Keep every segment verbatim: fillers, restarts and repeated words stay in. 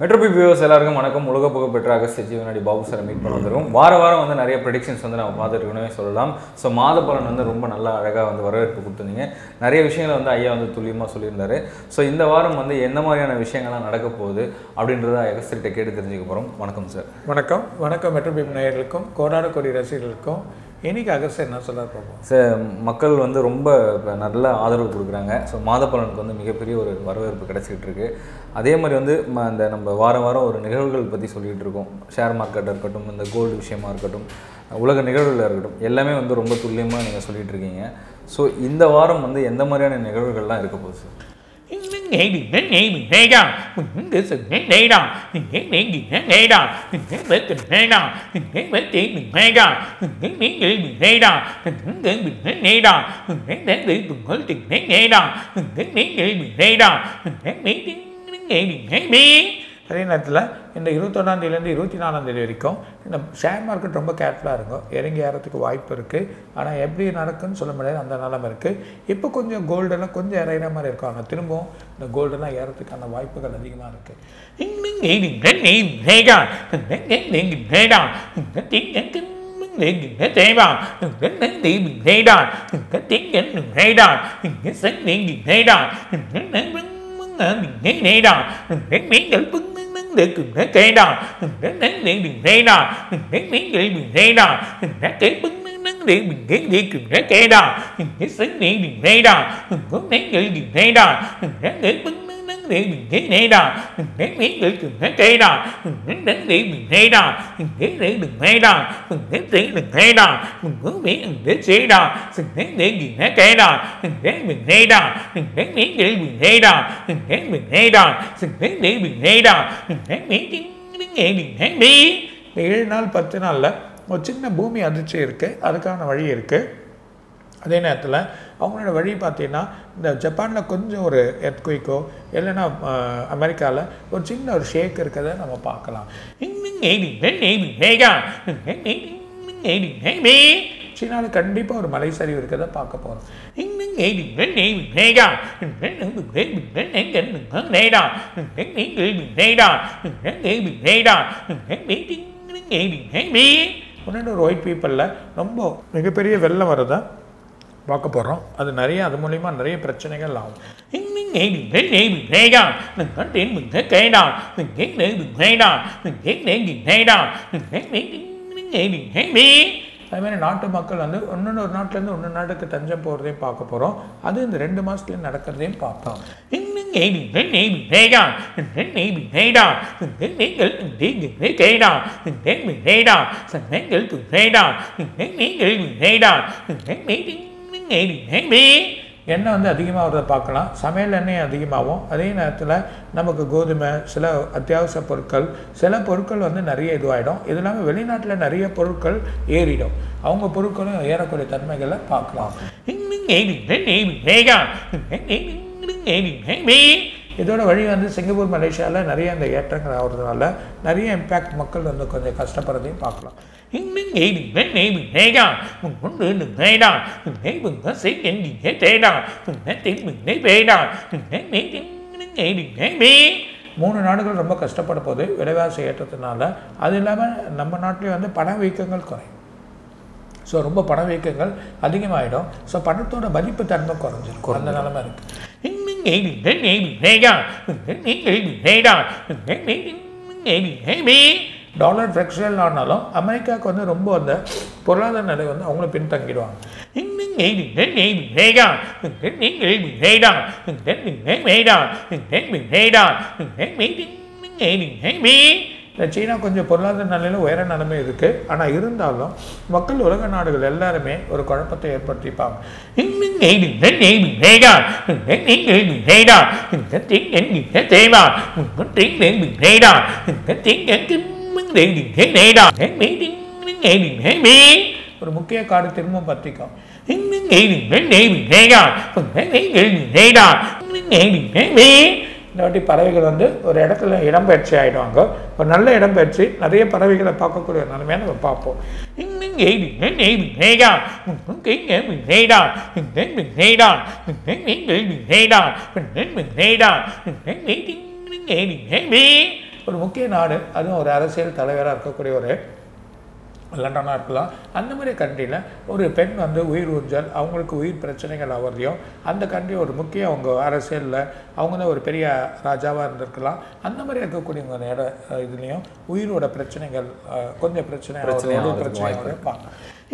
மெட்ரோபி viewers எல்லாருக்கும் வணக்கம். உலக புகழ்பெற்ற அகஸ்திய ஜீவனாடி பாபு சாரை மீட் பண்ண வந்துடும். வார வாரம் வந்து நிறைய ப்ரெடிக்ஷன்ஸ் வந்து நம்ம பார்த்துருக்கணுமே சொல்லலாம். ஸோ மாத பலன் வந்து ரொம்ப நல்லா அழகாக வந்து வரவேற்பு கொடுத்துருந்தீங்க. நிறைய விஷயங்களை வந்து ஐயா வந்து துல்லியமாக சொல்லியிருந்தாரு. ஸோ இந்த வாரம் வந்து எந்த மாதிரியான விஷயங்கள்லாம் நடக்க போகுது அப்படின்றத அகஸ்தியர்கிட்ட கேட்டு தெரிஞ்சுக்க போகிறோம். வணக்கம் சார். வணக்கம். வணக்கம் மெட்ரோபி நேயர்களுக்கும் கோடான கோடி ரசிகர்களுக்கும். இன்றைக்கி அகஸ்தியர் என்ன சொல்ல போகிறோம் சார்? மக்கள் வந்து ரொம்ப நல்ல ஆதரவு கொடுக்குறாங்க. ஸோ மாத பலனுக்கு வந்து மிகப்பெரிய ஒரு வரவேற்பு கிடச்சிக்கிட்டு இருக்கு. அதே மாதிரி வந்து அந்த நம்ம வாரம் வாரம் ஒரு நிகழ்வுகள் பற்றி சொல்லிகிட்டு இருக்கோம். ஷேர் மார்க்கெட்டாக இருக்கட்டும், இந்த கோல்டு விஷயமா இருக்கட்டும், உலக நிகழ்வுகளாக இருக்கட்டும், எல்லாமே வந்து ரொம்ப துல்லியமாக நீங்கள் சொல்லிகிட்டு இருக்கீங்க. ஸோ இந்த வாரம் வந்து எந்த மாதிரியான நிகழ்வுகள்லாம் இருக்க போகுது சார்? அதே நேரத்தில் இந்த இருபத்தொன்னாம் தேதியிலேருந்து இருபத்தி நாலாம் தேதி வரைக்கும் இந்த ஷேர் மார்க்கெட் ரொம்ப கேர்ஃபுல்லாக இருக்கும். இறங்கி ஏறத்துக்கு வாய்ப்பு இருக்குது. ஆனால் எப்படி நடக்குன்னு சொல்ல முடியாது, அந்த நிலைமை இருக்குது. இப்போ கொஞ்சம் கோல்டெல்லாம் கொஞ்சம் இறையிற மாதிரி இருக்கும். ஆனால் திரும்பவும் இந்த கோல்டெல்லாம் ஏறத்துக்கான வாய்ப்புகள் அதிகமாக இருக்குது. để cùng nó cây đào đến đến để đừng cây đào đến đến để đừng cây đào nó cái bứng nó để mình cái đi cùng nó cây đào cái sấy để đừng cây đào có đến để đừng cây đào nó để bứng nó để mình cái này đào đến đến để cùng nó cây đào đến đến để mình cây đào để để đừng cây đào đến để đừng cây đào mình có biết để chế đào đến để đừng nó cây đào đến mình cây đào đến đến để mình cây đào đến mình cây đào đến để mình cây đào ஏழு நாள் பத்து நாளில் ஒரு சின்ன பூமி அதிர்ச்சி இருக்குது. அதுக்கான வழி இருக்குது. அதே நேரத்தில் அவங்களோட வழி பார்த்தீங்கன்னா இந்த ஜப்பானில் கொஞ்சம் ஒரு எர்த்குயிக்கோ இல்லைன்னா அமெரிக்காவில் ஒரு சின்ன ஒரு ஷேக் இருக்கிறத நம்ம பார்க்கலாம். சீனாவில் கண்டிப்பாக ஒரு மலை சரிவு இருக்கிறத பார்க்க போகிறோம். முன்னாடி ஒரு ஒயிட் பீப்புளில் ரொம்ப மிகப்பெரிய வெள்ளம் வரதை பார்க்க போகிறோம். அது நிறைய அது மூலிமா நிறைய பிரச்சனைகள் ஆகும். அதுமாதிரி நாட்டு மக்கள் வந்து ஒன்று ஒரு நாட்டிலேருந்து ஒன்று நாட்டுக்கு தஞ்சம் போகிறதையும் பார்க்க போகிறோம். அது இந்த ரெண்டு மாதத்துலேயும் நடக்கிறதையும் பார்ப்போம். எண்ணெய் வந்து அதிகமாக வரதை பார்க்கலாம். சமையல் எண்ணெய் அதிகமாகும். அதே நேரத்தில் நமக்கு கோதுமை, சில அத்தியாவசிய பொருட்கள், சில பொருட்கள் வந்து நிறைய இதுவாகிடும். இது இல்லாமல் வெளிநாட்டில் நிறைய பொருட்கள் ஏறிடும். அவங்க பொருட்களும் ஏறக்கூடிய தன்மைகளை பார்க்கலாம். இதோட வழி வந்து சிங்கப்பூர், மலேசியாவில் நிறைய அந்த ஏற்றங்கள் ஆகிறதுனால நிறைய இம்பேக்ட் மக்கள் வந்து கொஞ்சம் கஷ்டப்படுறதையும் பார்க்கலாம். மூணு நாடுகள் ரொம்ப கஷ்டப்பட போது விலைவாசி ஏற்றத்தினால. அது இல்லாமல் நம்ம நாட்டிலே வந்து பணவீக்கங்கள் குறையும். ஸோ ரொம்ப பணவீக்கங்கள் அதிகமாகிடும். ஸோ பணத்தோட மதிப்பு தன்மை குறைஞ்சிருக்கும். அந்த நிலைமை இருக்குது. டாலர் ஃப்ளெக்சுவல் ஆனாலும் அமெரிக்காவுக்கு வந்து ரொம்ப அந்த பொருளாதார நிலை வந்து அவங்களும் பின்தங்கிடுவாங்க. இந்த சீனா கொஞ்சம் பொருளாதார நிலையில் உயர நிலைமை இருக்குது. ஆனால் இருந்தாலும் மக்கள் உலக நாடுகள் எல்லாருமே ஒரு குழப்பத்தை ஏற்படுத்திப்பாங்க. ஒரு முக்கிய காடு திரும்பவும் பற்றிக்கும். இந்த வாட்டி பறவைகள் வந்து ஒரு இடத்துல இடம்பெயர்ச்சி ஆகிடுவாங்க. ஒரு நல்ல இடம்பெயர்ச்சி நிறைய பறவைகளை பார்க்கக்கூடிய நிலைமையை நம்ம பார்ப்போம். ஒரு முக்கிய நாடு, அதுவும் ஒரு அரசியல் தலைவராக இருக்கக்கூடிய ஒரு லண்டனாக இருக்கலாம், அந்த மாதிரி கண்ட்ரியில் ஒரு பெண் வந்து உயிர் ஊஞ்சல், அவங்களுக்கு உயிர் பிரச்சனைகள் ஆகிறதையும் அந்த கண்ட்ரி ஒரு முக்கிய அவங்க அரசியலில் அவங்க தான் ஒரு பெரிய ராஜாவாக இருந்திருக்கலாம், அந்த மாதிரி இருக்கக்கூடியவங்க இட இதுலேயும் உயிரோட பிரச்சனைகள் கொஞ்சம் பிரச்சனை பிரச்சனையாக இருப்பாங்க.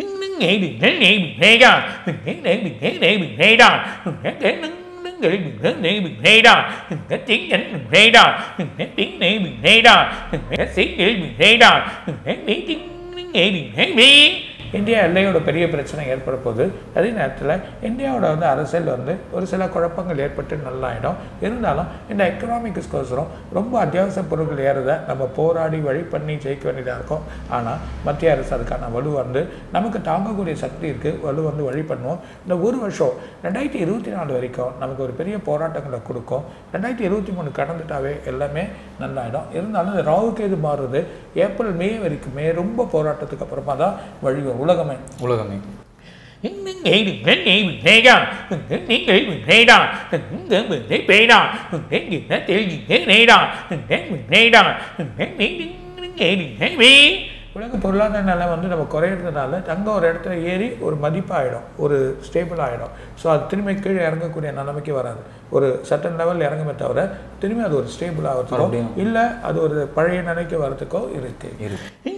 இந்தியா எல்லையோட பெரிய பிரச்சனை ஏற்பட போது, அதே நேரத்தில் இந்தியாவோட வந்து அரசியல் வந்து ஒரு சில குழப்பங்கள் ஏற்பட்டு நல்லாயிடும். இருந்தாலும் இந்த எக்கனாமிக்ஸ்கோசரம் ரொம்ப அத்தியாவசிய பொருட்கள் ஏறதை நம்ம போராடி வழி பண்ணி ஜெயிக்க வேண்டியதாக இருக்கும். ஆனால் மத்திய அரசு அதுக்கான வலு வந்து நமக்கு தாங்கக்கூடிய சக்தி இருக்குது, வலு வந்து வழி பண்ணுவோம். இந்த ஒரு வருஷம் ரெண்டாயிரத்தி இருபத்தி நாலு வரைக்கும் நமக்கு ஒரு பெரிய போராட்டங்களை கொடுக்கும். ரெண்டாயிரத்தி இருபத்தி மூணு கடந்துட்டாவே எல்லாமே நல்லாயிடும். இருந்தாலும் இந்த ராகுக்கு எது மாறுது ஏப்ரல் மே வரைக்குமே ரொம்ப போராட்டத்துக்கு அப்புறமா தான் வழி உலகமே உலகமே உலக பொருளாதார நிலை வந்து நம்ம குறையிறதுனால தங்கம் ஒரு இடத்துல ஏறி ஒரு மதிப்பாகிடும், ஒரு ஸ்டேபிள் ஆகிடும். ஸோ அது திரும்பி கீழே இறங்கக்கூடிய நிலைமைக்கு வராது. ஒரு சட்டன் லெவல் இறங்குமே தவிர திரும்பி அது ஒரு ஸ்டேபிள் ஆகிறதுக்கோ இல்லை அது ஒரு பழைய நிலைக்கு வர்றதுக்கோ இருக்கு இருக்கு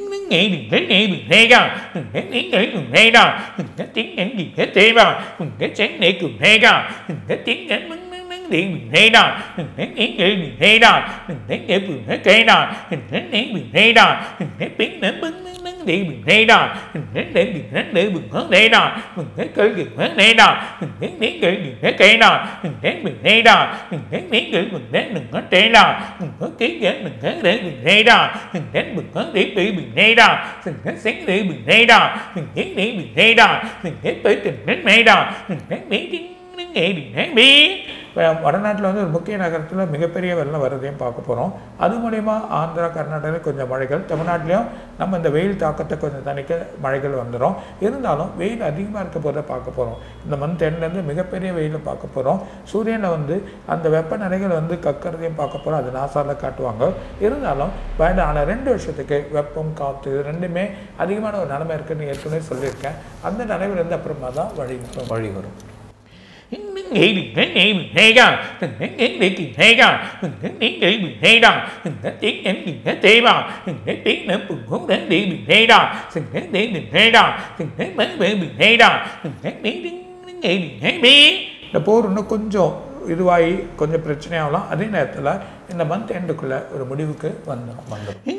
வடநாட்டில் வந்து ஒரு முக்கிய நகரத்தில் மிகப்பெரிய வெள்ளம் வரதையும் பார்க்க போகிறோம். அது மூலயமா ஆந்திரா கர்நாடகாவில் கொஞ்சம் மழைகள், தமிழ்நாட்டிலையும் நம்ம இந்த வெயில் தாக்கத்தை கொஞ்சம் தணிக்க மழைகள் வந்துடும். இருந்தாலும் வெயில் அதிகமாக இருக்க போகிறத பார்க்க போகிறோம். இந்த மந்த் எண்ட்லேருந்து மிகப்பெரிய வெயிலை பார்க்க போகிறோம். சூரியனில் வந்து அந்த வெப்பநிலைகள் வந்து கக்கிறதையும் பார்க்க போகிறோம். அது நாசாவில் காட்டுவாங்க. இருந்தாலும் வேண்டாம், ஆனால் ரெண்டு வருஷத்துக்கு வெப்பம் காற்று இது ரெண்டுமே அதிகமான ஒரு நிலைமை இருக்குதுன்னு ஏற்கனவே சொல்லியிருக்கேன். அந்த நிலைமையிலேருந்து அப்புறமா தான் வழி வழி வரும். இந்த போர் இன்னும் கொஞ்சம் இதுவாகி கொஞ்சம் பிரச்சனையாகலாம். அதே நேரத்தில் இந்த மந்த் எண்டுக்குள்ள ஒரு முடிவுக்கு வந்துடும் வந்துடும்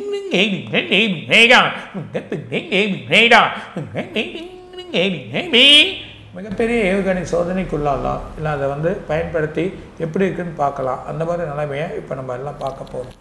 மிகப்பெரிய ஏவுகணை சோதனைக்குள்ளாலாம் இல்லை அதை வந்து பயன்படுத்தி எப்படி இருக்குன்னு பார்க்கலாம். அந்த மாதிரி நிலைமையை இப்போ நம்ம எல்லாம் பார்க்க போகிறோம்.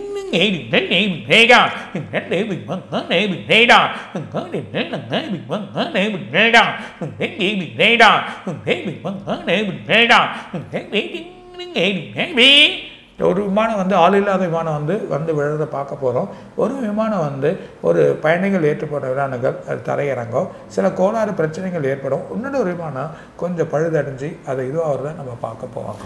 ஒரு விமானம் வந்து ஆள் இல்லாத விமானம் வந்து வந்து விழுறதை பார்க்க போகிறோம். ஒரு விமானம் வந்து ஒரு பயணிகள் ஏற்றுப்பட்ட விமானங்கள் அது தரையிறங்கும், சில கோளாறு பிரச்சனைகள் ஏற்படும். இன்னொரு ஒரு விமானம் கொஞ்சம் பழுதடைஞ்சு அதை இதுவாகிறத நம்ம பார்க்க போவோம்.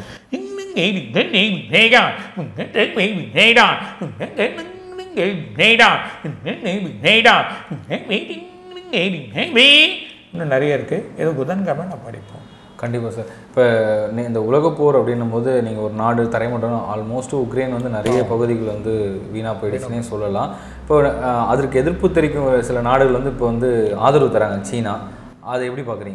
இன்னும் நிறைய இருக்குது, ஏதோ புதன்கிழமை நம்ம படிப்போம். கண்டிப்பாக சார். இப்போ இந்த உலகப்போர் அப்படின்னும் போது நீங்கள் ஒரு நாடு தரைமட்டம் ஆல்மோஸ்ட் உக்ரைன் வந்து நிறைய பகுதிகள் வந்து வீணாக போயிடுச்சுன்னே சொல்லலாம். இப்போ அதற்கு எதிர்ப்பு தெரிவிக்கும் சில நாடுகள் வந்து இப்போ வந்து ஆதரவு தராங்க, சீனா. அதை எப்படி பார்க்குறீங்க?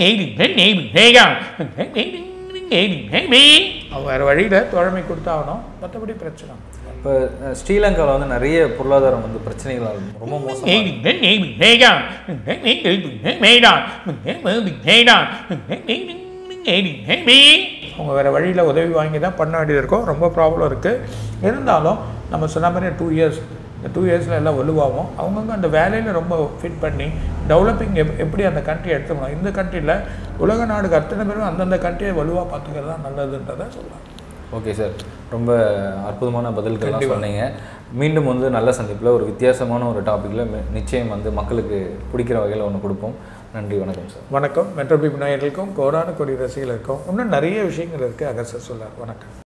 வேறு வழியில் தோழமை கொடுத்தாகணும், மற்றபடி பிரச்சனை. இப்போ ஸ்ரீலங்காவில் வந்து நிறைய பொருளாதாரம் வந்து பிரச்சனைகள் ரொம்ப மோசம். அவங்க வேறு வழியில் உதவி வாங்கி தான் பண்ண வேண்டியது இருக்கும். ரொம்ப ப்ராப்ளம் இருக்குது. இருந்தாலும் நம்ம சொன்ன மாதிரி டூ இயர்ஸ் இந்த டூ இயர்ஸில் எல்லாம் வலுவாகும். அவங்கவுங்க அந்த வேலையில் ரொம்ப ஃபிட் பண்ணி டெவலப்பிங் எப் எப்படி அந்த கண்ட்ரி எடுத்துக்கணும். இந்த கண்ட்ரியில் உலக நாடுக்கு அத்தனை பேரும் அந்தந்த கண்ட்ரியை வலுவாக பார்த்துக்கிறது தான் நல்லதுன்றதை சொல்லலாம். ஓகே சார், ரொம்ப அற்புதமான பதில்கள்லாம் சொன்னீங்க. மீண்டும் வந்து நல்ல சந்திப்பில் ஒரு வித்தியாசமான ஒரு டாப்பிக்கில் நிச்சயம் வந்து மக்களுக்கு பிடிக்கிற வகையில் ஒன்று கொடுப்போம். நன்றி, வணக்கம் சார். வணக்கம். மெட்ரோ பீப் நேயர்களுக்கும் கோடான கோடி ரசிகர்களுக்கும் இன்னும் நிறைய விஷயங்கள் இருக்குது அகர் சார் சொல்லார். வணக்கம்.